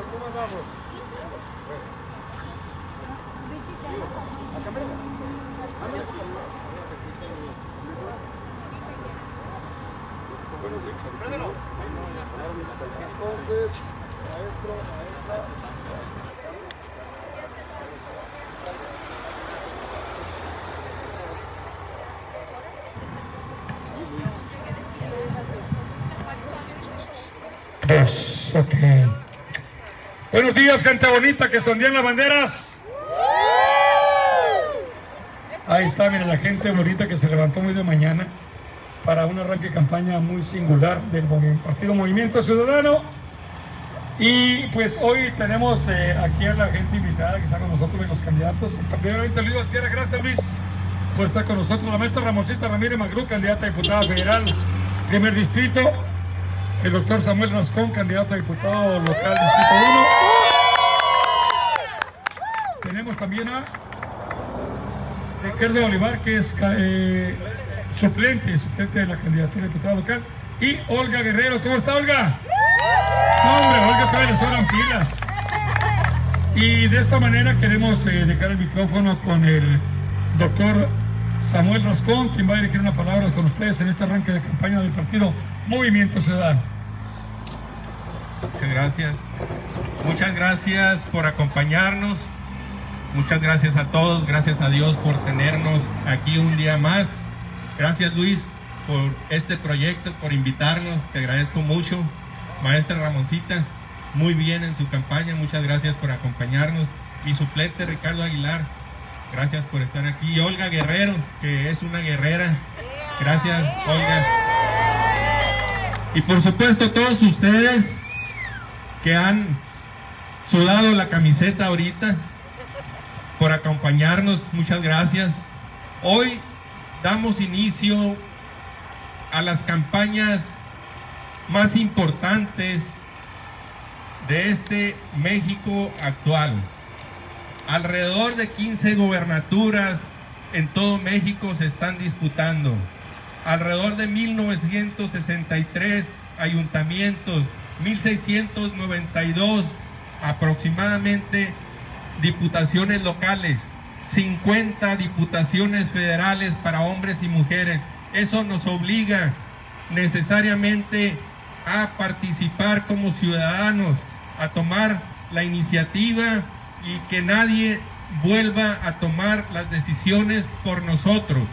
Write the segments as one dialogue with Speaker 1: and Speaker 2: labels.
Speaker 1: ¿Cómo andamos? Entonces, maestro, maestra.
Speaker 2: Ok. Buenos días, gente bonita que sondían las banderas. Ahí está, miren, la gente bonita que se levantó muy de mañana para un arranque de campaña muy singular del Partido Movimiento Ciudadano. Y pues hoy tenemos aquí a la gente invitada que está con nosotros, los candidatos. Primeramente, Luis Valtierra, gracias Luis por estar con nosotros. La maestra Ramoncita Ramírez Maglú, candidata a diputada federal, primer distrito. El doctor Samuel Rascón, candidato a diputado local distrito 1. Tenemos también a Ricardo Olivar, que es suplente de la candidatura a diputada local. Y Olga Guerrero. ¿Cómo está, Olga? No, hombre, Olga, todavía le sobran pilas. Y de esta manera queremos dejar el micrófono con el doctor Samuel Rascón, quien va a dirigir una palabra con ustedes en este arranque de campaña del Partido Movimiento Ciudadano.
Speaker 3: Muchas gracias por acompañarnos. Muchas gracias a todos, gracias a Dios por tenernos aquí un día más. Gracias, Luis, por este proyecto, por invitarnos, te agradezco mucho. Maestra Ramoncita, muy bien en su campaña, muchas gracias por acompañarnos. Mi suplente Ricardo Aguilar, gracias por estar aquí. Y Olga Guerrero, que es una guerrera, gracias, Olga. Y por supuesto todos ustedes que han sudado la camiseta ahorita, por acompañarnos, muchas gracias. Hoy damos inicio a las campañas más importantes de este México actual. Alrededor de 15 gobernaturas en todo México se están disputando. Alrededor de 1963 ayuntamientos, 1692 aproximadamente diputaciones locales, 50 diputaciones federales para hombres y mujeres. Eso nos obliga necesariamente a participar como ciudadanos, a tomar la iniciativa y que nadie vuelva a tomar las decisiones por nosotros.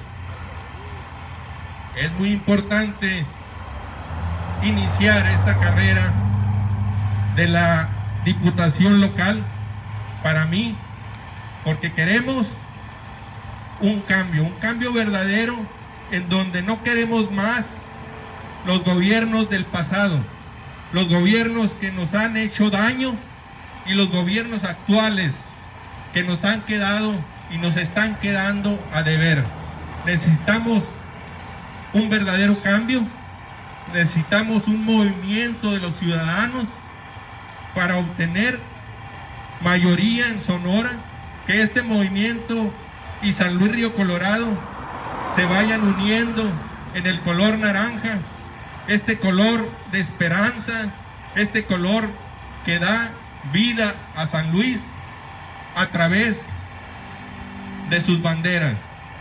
Speaker 3: Es muy importante iniciar esta carrera de la diputación local para mí, porque queremos un cambio verdadero, en donde no queremos más los gobiernos del pasado, los gobiernos que nos han hecho daño y los gobiernos actuales que nos han quedado y nos están quedando a deber. Necesitamos un verdadero cambio, necesitamos un movimiento de los ciudadanos para obtener mayoría en Sonora, que este movimiento y San Luis Río Colorado se vayan uniendo en el color naranja, este color de esperanza, este color que da vida a San Luis a través de sus banderas.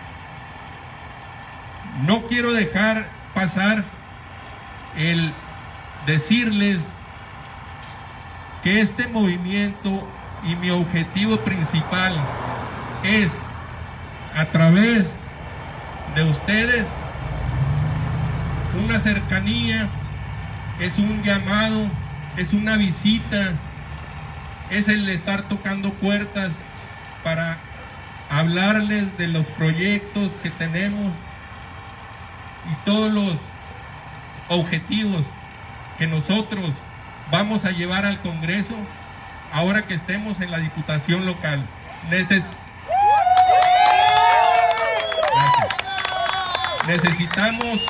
Speaker 3: No quiero dejar pasar el decirles que este movimiento y mi objetivo principal es, a través de ustedes, una cercanía, es un llamado, es una visita, es el estar tocando puertas para hablarles de los proyectos que tenemos y todos los objetivos que nosotros vamos a llevar al Congreso ahora que estemos en la Diputación local. Necesitamos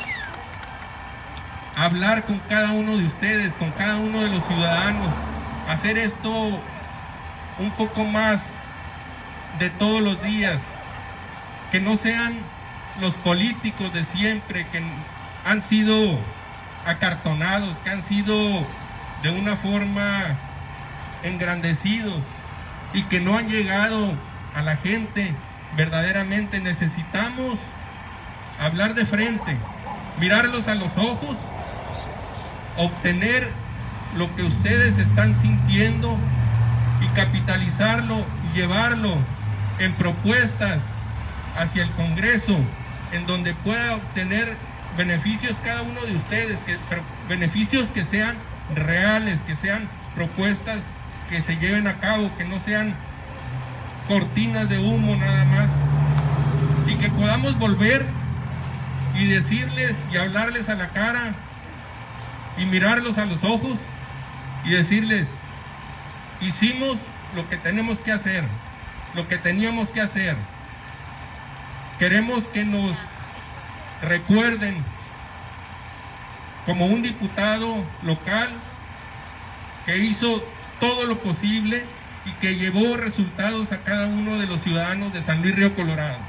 Speaker 3: hablar con cada uno de ustedes, con cada uno de los ciudadanos, hacer esto un poco más de todos los días, que no sean los políticos de siempre, que han sido acartonados, que han sido de una forma engrandecidos y que no han llegado a la gente. Verdaderamente necesitamos hablar de frente, mirarlos a los ojos, obtener lo que ustedes están sintiendo y capitalizarlo y llevarlo en propuestas hacia el Congreso, en donde pueda obtener beneficios cada uno de ustedes, pero beneficios que sean reales, que sean propuestas que se lleven a cabo, que no sean cortinas de humo nada más, y que podamos volver y decirles y hablarles a la cara y mirarlos a los ojos y decirles: hicimos lo que tenemos que hacer, lo que teníamos que hacer. Queremos que nos recuerden como un diputado local que hizo todo lo posible y que llevó resultados a cada uno de los ciudadanos de San Luis Río Colorado.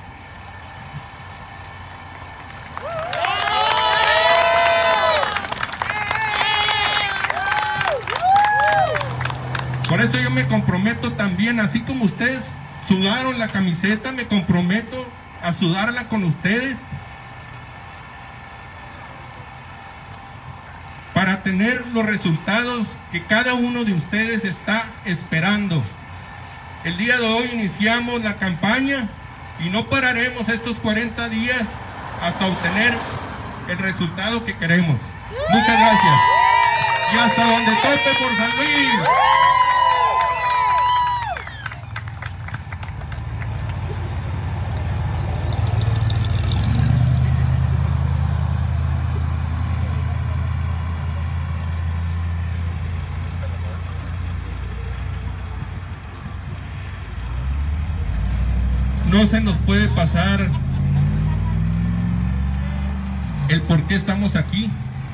Speaker 3: Por eso yo me comprometo también, así como ustedes sudaron la camiseta, me comprometo a sudarla con ustedes para tener los resultados que cada uno de ustedes está esperando. El día de hoy iniciamos la campaña y no pararemos estos 40 días hasta obtener el resultado que queremos. Muchas gracias. Y hasta donde tope por San Luis. No se nos puede pasar el por qué estamos aquí.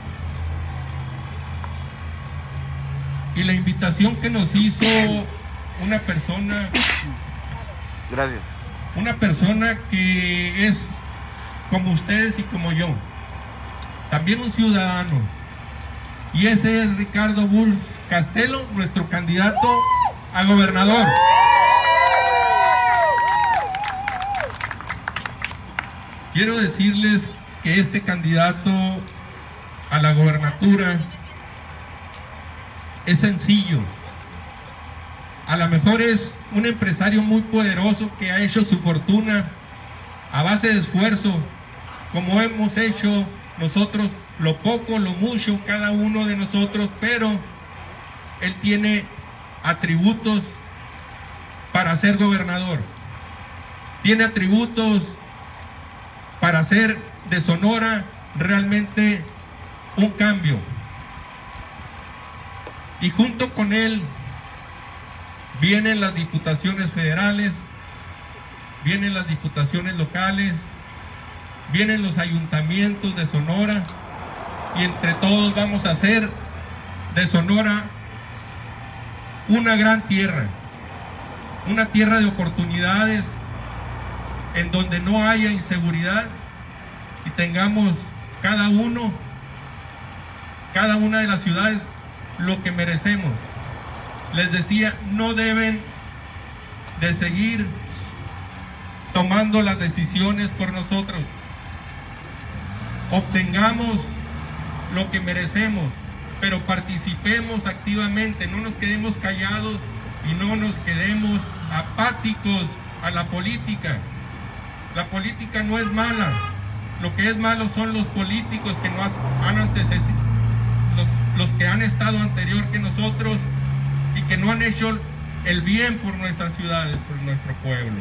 Speaker 3: Y la invitación que nos hizo una persona,
Speaker 4: gracias,
Speaker 3: una persona que es como ustedes y como yo, también un ciudadano, y ese es Ricardo Bursch Castelo, nuestro candidato a gobernador. Quiero decirles que este candidato a la gobernatura es sencillo. A lo mejor es un empresario muy poderoso que ha hecho su fortuna a base de esfuerzo, como hemos hecho nosotros, lo poco, lo mucho, cada uno de nosotros, pero él tiene atributos para ser gobernador. Tiene atributos para hacer de Sonora realmente un cambio. Y junto con él vienen las diputaciones federales, vienen las diputaciones locales, vienen los ayuntamientos de Sonora, y entre todos vamos a hacer de Sonora una gran tierra, una tierra de oportunidades, en donde no haya inseguridad y tengamos cada una de las ciudades lo que merecemos. Les decía, no deben de seguir tomando las decisiones por nosotros. Obtengamos lo que merecemos, pero participemos activamente, no nos quedemos callados y no nos quedemos apáticos a la política. La política no es mala, lo que es malo son los políticos que nos han antecedido, los que han estado anterior que nosotros y que no han hecho el bien por nuestras ciudades, por nuestro pueblo.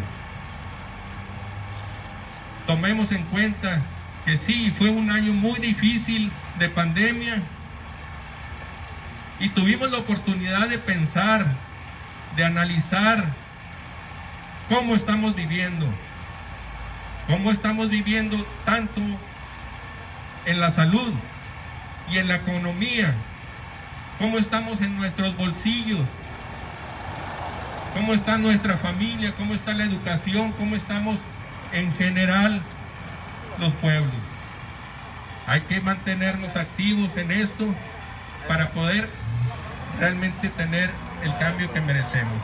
Speaker 3: Tomemos en cuenta que sí, fue un año muy difícil de pandemia y tuvimos la oportunidad de pensar, de analizar cómo estamos viviendo tanto en la salud y en la economía, cómo estamos en nuestros bolsillos, cómo está nuestra familia, cómo está la educación, cómo estamos en general los pueblos. Hay que mantenernos activos en esto para poder realmente tener el cambio que merecemos.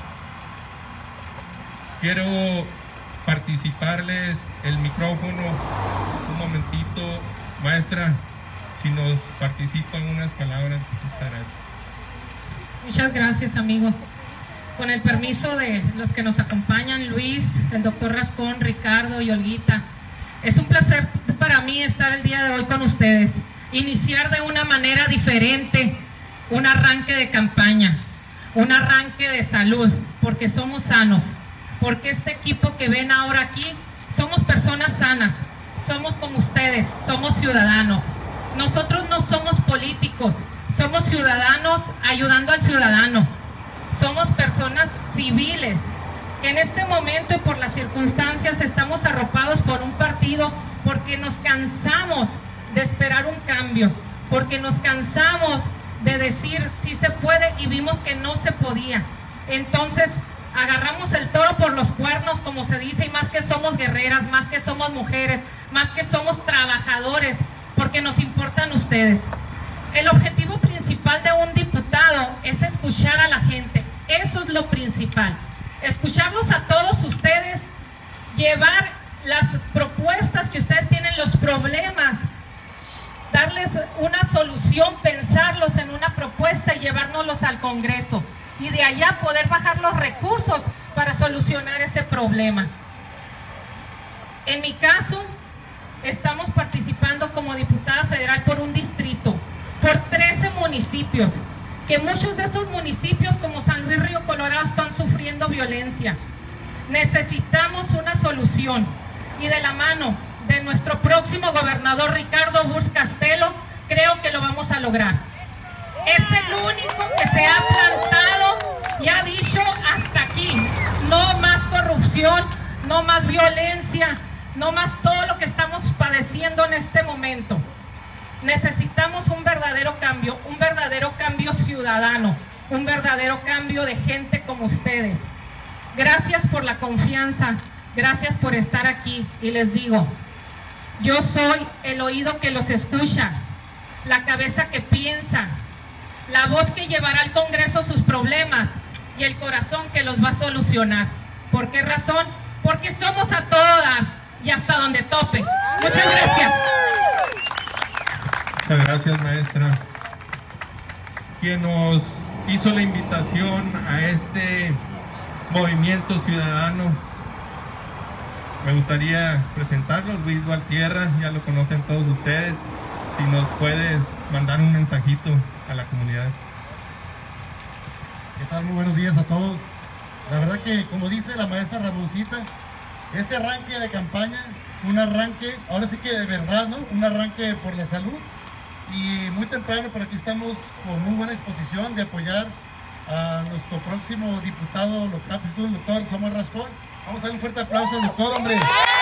Speaker 3: Quiero participarles el micrófono un momentito. Maestra, si nos participan unas palabras, muchas gracias.
Speaker 5: Muchas gracias, amigo. Con el permiso de los que nos acompañan, Luis, el doctor Rascón, Ricardo y Olguita, es un placer para mí estar el día de hoy con ustedes. Iniciar de una manera diferente un arranque de campaña, un arranque de salud, porque somos sanos, porque este equipo que ven ahora aquí, somos personas sanas, somos como ustedes, somos ciudadanos. Nosotros no somos políticos, somos ciudadanos ayudando al ciudadano. Somos personas civiles que en este momento y por las circunstancias estamos arropados por un partido porque nos cansamos de esperar un cambio, porque nos cansamos de decir sí se puede y vimos que no se podía. Entonces agarramos el toro por los cuernos, como se dice, y más que somos guerreras, más que somos mujeres, más que somos trabajadores, porque nos importan ustedes. El objetivo principal de un diputado es escuchar a la gente, eso es lo principal, escucharlos a todos ustedes, llevar las propuestas que ustedes tienen, los problemas, darles una solución, pensarlos en una propuesta y llevárnoslos al Congreso, y de allá poder bajar los recursos para solucionar ese problema. En mi caso, estamos participando como diputada federal por un distrito, por 13 municipios, que muchos de esos municipios como San Luis Río Colorado están sufriendo violencia. Necesitamos una solución y de la mano de nuestro próximo gobernador Ricardo Burs Castelo, creo que lo vamos a lograr. Es el único que se ha plantado y ha dicho hasta aquí, no más corrupción, no más violencia, no más todo lo que estamos padeciendo en este momento. Necesitamos un verdadero cambio ciudadano, un verdadero cambio de gente como ustedes. Gracias por la confianza, gracias por estar aquí y les digo, yo soy el oído que los escucha, la cabeza que piensa, la voz que llevará al Congreso sus problemas y el corazón que los va a solucionar. ¿Por qué razón? Porque somos a todo dar y hasta donde tope. Muchas gracias.
Speaker 3: Muchas gracias, maestra. Quien nos hizo la invitación a este movimiento ciudadano, me gustaría presentarlo, Luis Valtierra, ya lo conocen todos ustedes. Si nos puedes mandar un mensajito a la comunidad.
Speaker 1: ¿Qué tal? Muy buenos días a todos. La verdad que, como dice la maestra Ramoncita, ese arranque de campaña fue un arranque, ahora sí que de verdad, ¿no? Un arranque por la salud. Y muy temprano, pero aquí estamos con muy buena disposición de apoyar a nuestro próximo diputado local, el doctor Samuel Rascón. Vamos a dar un fuerte aplauso al doctor, hombre.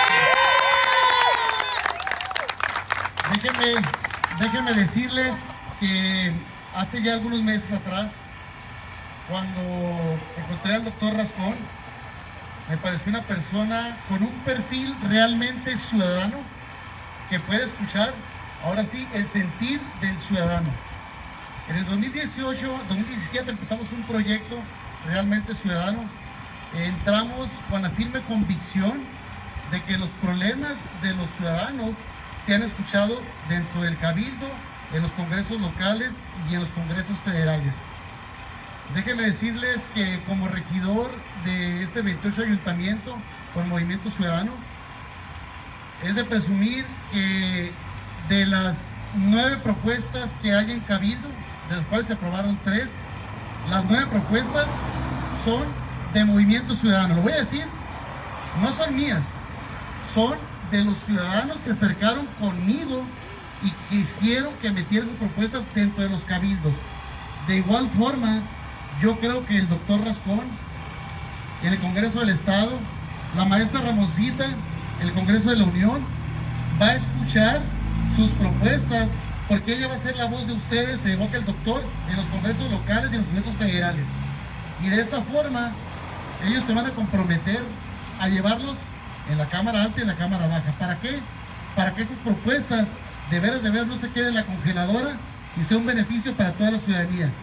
Speaker 1: Déjenme decirles que hace ya algunos meses atrás, cuando encontré al doctor Rascón, me pareció una persona con un perfil realmente ciudadano, que puede escuchar, ahora sí, el sentir del ciudadano. En el 2017 empezamos un proyecto realmente ciudadano. Entramos con la firme convicción de que los problemas de los ciudadanos se han escuchado dentro del Cabildo, en los congresos locales y en los congresos federales. Déjenme decirles que como regidor de este 28 ayuntamiento por Movimiento Ciudadano, es de presumir que de las 9 propuestas que hay en Cabildo, de las cuales se aprobaron 3, las 9 propuestas son de Movimiento Ciudadano. Lo voy a decir, no son mías, son de los ciudadanos que se acercaron conmigo y quisieron que metiera sus propuestas dentro de los cabildos. De igual forma, yo creo que el doctor Rascón en el Congreso del Estado, la maestra Ramoncita en el Congreso de la Unión, va a escuchar sus propuestas, porque ella va a ser la voz de ustedes, igual que el doctor, en los congresos locales y en los congresos federales. Y de esta forma, ellos se van a comprometer a llevarlos en la Cámara Alta y en la Cámara Baja. ¿Para qué? Para que esas propuestas de veras no se queden en la congeladora y sea un beneficio para toda la ciudadanía.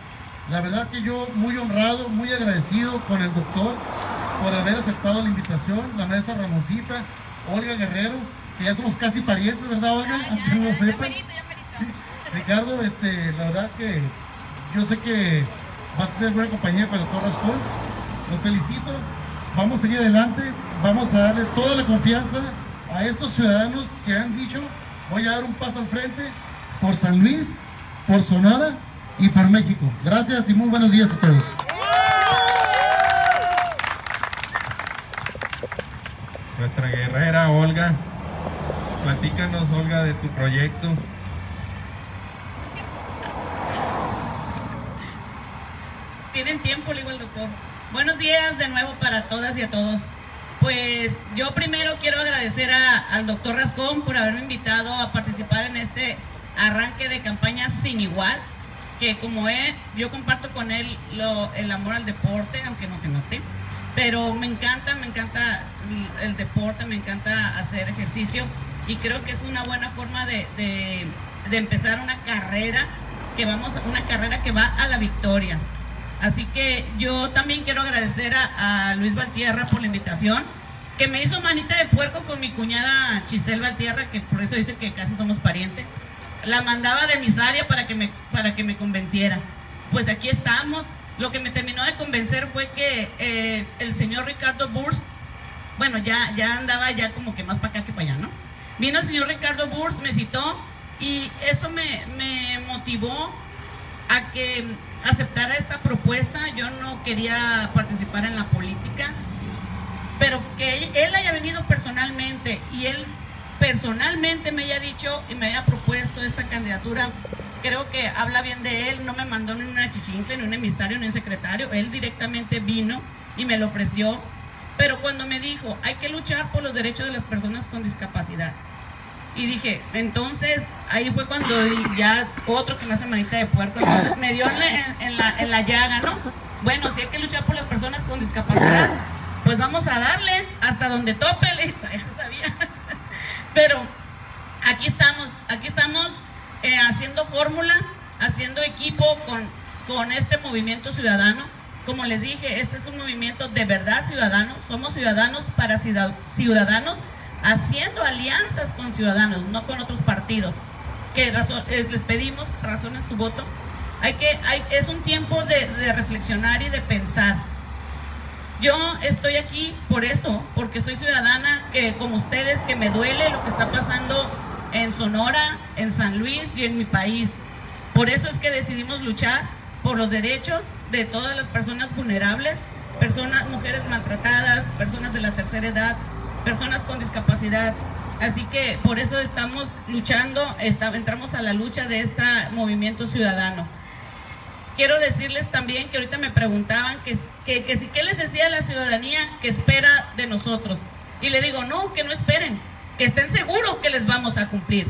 Speaker 1: La verdad que yo muy honrado, muy agradecido con el doctor por haber aceptado la invitación, la maestra Ramoncita, Olga Guerrero, que ya somos casi parientes, ¿verdad, Olga? Aunque no lo sepan. Sí. Ricardo, la verdad que yo sé que vas a ser buena compañía con el doctor Rascón. Los felicito, vamos a seguir adelante, vamos a darle toda la confianza a estos ciudadanos que han dicho, voy a dar un paso al frente por San Luis, por Sonora y por México. Gracias y muy buenos días a todos.
Speaker 3: Nuestra guerrera Olga, platícanos, Olga, de tu proyecto.
Speaker 6: Tienen tiempo, le digo al doctor. Buenos días de nuevo para todas y a todos. Pues yo primero quiero agradecer al doctor Rascón por haberme invitado a participar en este arranque de campaña sin igual, que como yo comparto con él el amor al deporte, aunque no se note, pero me encanta el deporte, me encanta hacer ejercicio y creo que es una buena forma de empezar una carrera que va a la victoria. Así que yo también quiero agradecer a Luis Valtierra por la invitación, que me hizo manita de puerco con mi cuñada Chisel Valtierra, que por eso dice que casi somos parientes. La mandaba de Misaria para que me convenciera. Pues aquí estamos. Lo que me terminó de convencer fue que el señor Ricardo Burs, bueno, ya andaba ya como que más para acá que para allá, ¿no? Vino el señor Ricardo Burs, me citó y eso me motivó a que aceptara esta propuesta. Yo no quería participar en la política, pero que él haya venido personalmente y él personalmente me haya dicho y me haya propuesto esta candidatura, creo que habla bien de él. No me mandó ni una chichincle, ni un emisario, ni un secretario. Él directamente vino y me lo ofreció. Pero cuando me dijo, hay que luchar por los derechos de las personas con discapacidad, y dije, entonces, ahí fue cuando ya otro que me hace manita de puerco, entonces me dio en la llaga, ¿no? Bueno, si hay que luchar por las personas con discapacidad, pues vamos a darle hasta donde tope, ya sabía. Pero aquí estamos haciendo fórmula, haciendo equipo con este movimiento ciudadano. Como les dije, este es un movimiento de verdad ciudadano, somos ciudadanos para ciudadanos, haciendo alianzas con ciudadanos, no con otros partidos, que les pedimos razonen su voto. Es un tiempo de reflexionar y de pensar. Yo estoy aquí por eso, porque soy ciudadana, que como ustedes, que me duele lo que está pasando en Sonora, en San Luis y en mi país. Por eso es que decidimos luchar por los derechos de todas las personas vulnerables, mujeres maltratadas, personas de la tercera edad, personas con discapacidad. Así que por eso estamos luchando, entramos a la lucha de este movimiento ciudadano. Quiero decirles también que ahorita me preguntaban que qué les decía a la ciudadanía que espera de nosotros. Y le digo, no, que no esperen, que estén seguros que les vamos a cumplir.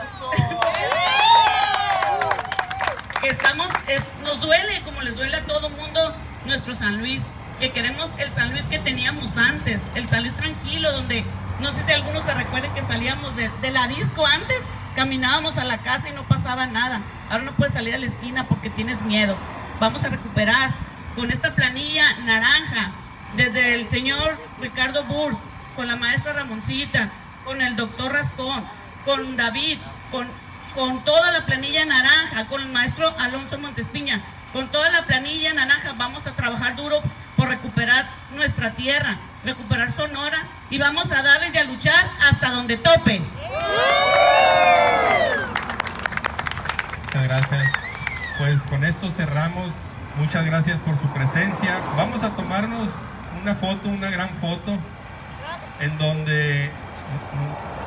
Speaker 6: Nos duele, como les duele a todo mundo, nuestro San Luis, que queremos el San Luis que teníamos antes, el San Luis tranquilo, donde no sé si algunos se recuerden que salíamos de la disco antes, caminábamos a la casa y no pasaba nada. Ahora no puedes salir a la esquina porque tienes miedo. Vamos a recuperar con esta planilla naranja, desde el señor Ricardo Burs, con la maestra Ramoncita, con el doctor Rascón, con David, con toda la planilla naranja, con el maestro Alonso Montespiña, con toda la planilla naranja. Vamos a trabajar duro por recuperar nuestra tierra, recuperar Sonora, y vamos a darles y a luchar hasta donde tope.
Speaker 3: Muchas gracias. Pues con esto cerramos. Muchas gracias por su presencia. Vamos a tomarnos una foto, una gran foto, en donde